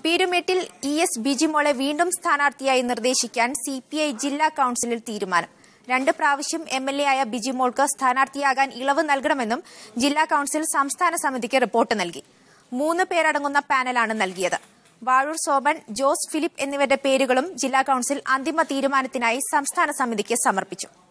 പീരുമേട്ടിൽ E S. ബിജിമോളെ വീണ്ടും സ്ഥാനാർത്ഥിയായി നിർദ്ദേശിക്കാൻ സിപിഐ ജില്ലാ കൌൺസിലിൽ തീരുമാനം. 2 പ്രാവശ്യം എംഎൽഎ ആയ ബിജിമോൾക്ക് സ്ഥാനാർത്ഥിയാകാൻ ഇളവ് നൽകണമെന്നും ജില്ലാ കൌൺസിൽ സംസ്ഥാന സമിതിക്ക് റിപ്പോർട്ട് നൽകി. 3 പേരടങ്ങുന്ന പാനലാണ് നൽകിയത്. വാഴൂർ സോമൻ, ജോസ് ഫിലിപ്പ് എന്നിവരുടെ പേരുകളും ജില്ലാ കൌൺസിൽ അന്തിമ തീരുമാനത്തിനായി സംസ്ഥാന സമിതിക്ക് സമർപ്പിച്ചു.